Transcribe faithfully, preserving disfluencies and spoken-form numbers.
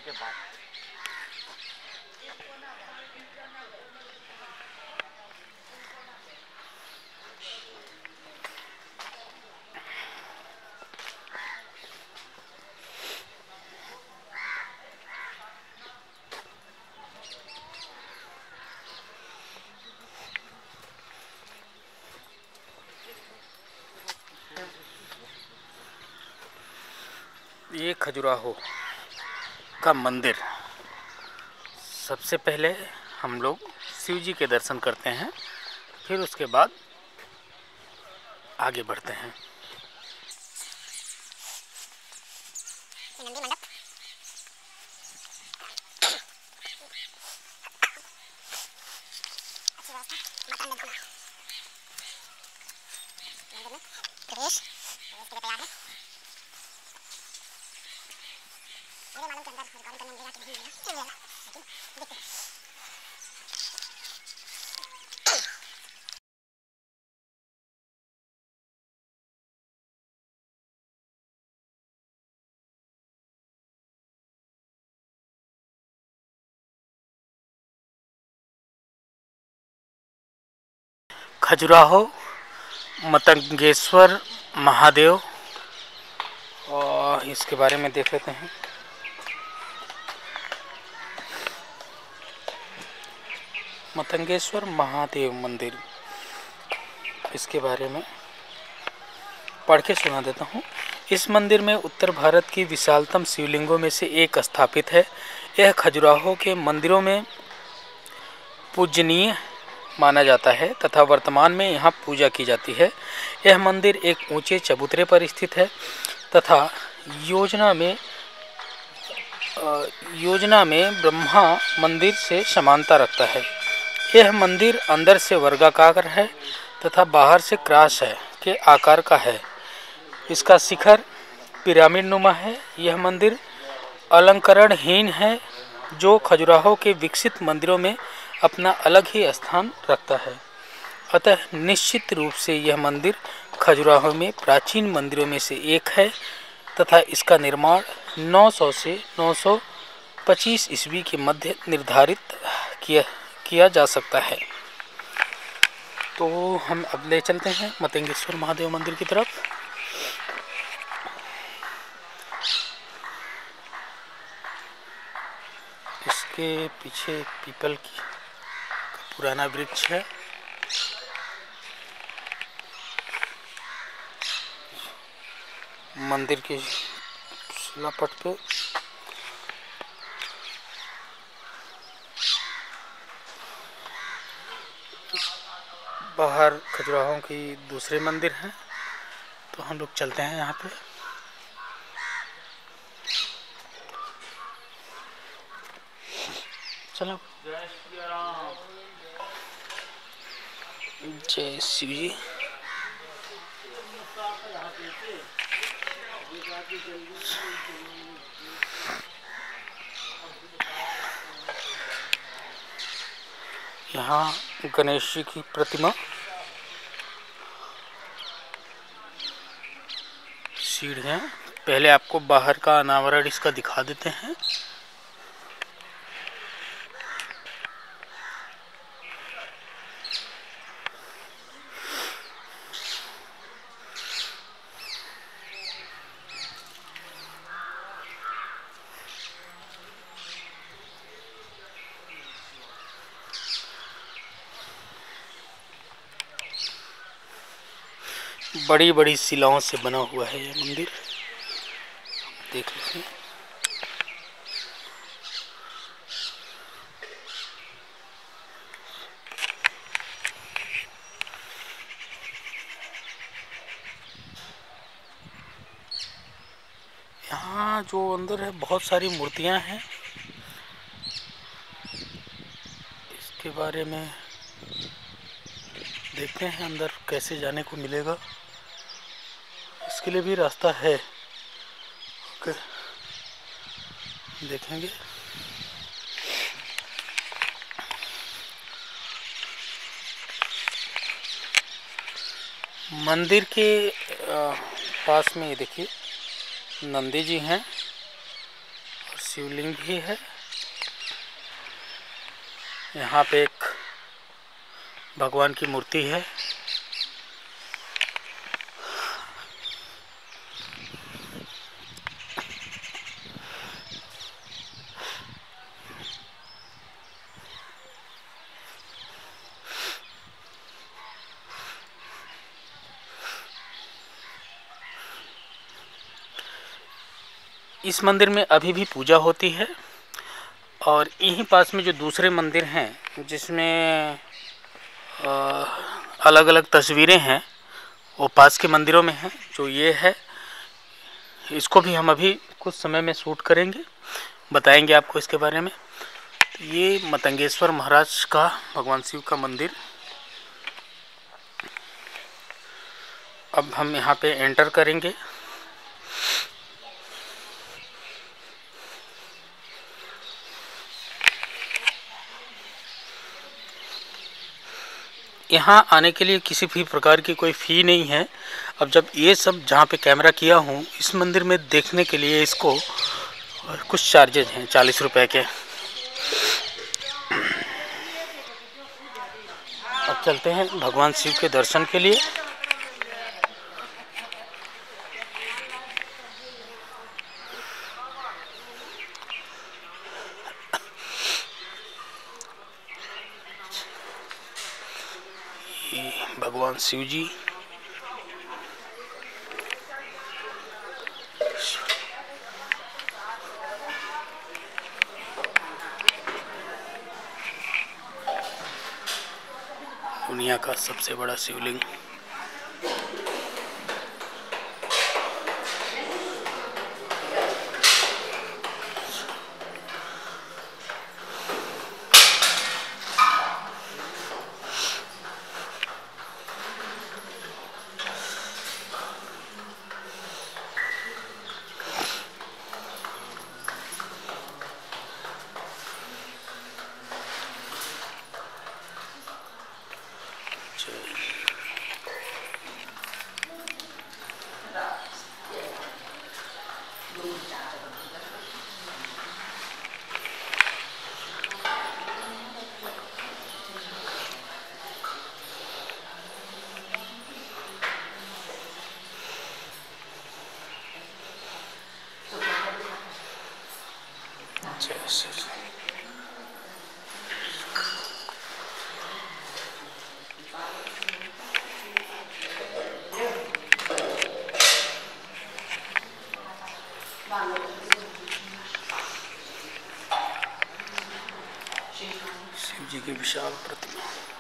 के बाद। ये खजुराहो का मंदिर, सबसे पहले हम लोग शिव जी के दर्शन करते हैं, फिर उसके बाद आगे बढ़ते हैं। खजुराहो मतंगेश्वर महादेव, और इसके बारे में देख लेते हैं। मतंगेश्वर महादेव मंदिर, इसके बारे में पढ़ के सुना देता हूँ। इस मंदिर में उत्तर भारत की विशालतम शिवलिंगों में से एक स्थापित है। यह खजुराहो के मंदिरों में पूजनीय माना जाता है तथा वर्तमान में यहाँ पूजा की जाती है। यह मंदिर एक ऊंचे चबूतरे पर स्थित है तथा योजना में योजना में ब्रह्मा मंदिर से समानता रखता है। यह मंदिर अंदर से वर्गाकार है तथा बाहर से क्रॉस है के आकार का है। इसका शिखर पिरामिड नुमा है। यह मंदिर अलंकरणहीन है, जो खजुराहो के विकसित मंदिरों में अपना अलग ही स्थान रखता है। अतः निश्चित रूप से यह मंदिर खजुराहो में प्राचीन मंदिरों में से एक है तथा इसका निर्माण नौ सौ से नौ सौ पच्चीस ईस्वी के मध्य निर्धारित किया किया जा सकता है। तो हम अब ले चलते हैं मतंगेश्वर महादेव मंदिर की तरफ। इसके पीछे पीपल की पुराना वृक्ष है। मंदिर के शिलापट पे बाहर खजुराहो की दूसरे मंदिर हैं, तो हम लोग चलते हैं यहाँ पे। चलो, जय शिव जी। यहाँ गणेश जी की प्रतिमा, सीढ़ियाँ। पहले आपको बाहर का अनावरण इसका दिखा देते हैं। बड़ी बड़ी शिलाओं से बना हुआ है यह मंदिर, देख लीजिए। यहाँ जो अंदर है बहुत सारी मूर्तियाँ हैं। इसके बारे में देखते हैं अंदर कैसे जाने को मिलेगा। इसके लिए भी रास्ता है, ओके, देखेंगे। मंदिर के पास में ये देखिए नंदी जी हैं और शिवलिंग भी है। यहाँ पे एक भगवान की मूर्ति है। इस मंदिर में अभी भी पूजा होती है और यहीं पास में जो दूसरे मंदिर हैं जिसमें अलग अलग तस्वीरें हैं वो पास के मंदिरों में हैं। जो ये है इसको भी हम अभी कुछ समय में शूट करेंगे, बताएंगे आपको इसके बारे में। तो ये मतंगेश्वर महाराज का भगवान शिव का मंदिर। अब हम यहाँ पे एंटर करेंगे। यहाँ आने के लिए किसी भी प्रकार की कोई फ़ी नहीं है। अब जब ये सब जहाँ पे कैमरा किया हूँ इस मंदिर में देखने के लिए इसको कुछ चार्जेज हैं चालीस रुपए के। अब चलते हैं भगवान शिव के दर्शन के लिए। भगवान शिव जी दुनिया का सबसे बड़ा शिवलिंग। शिव जी की विशाल प्रतिमा।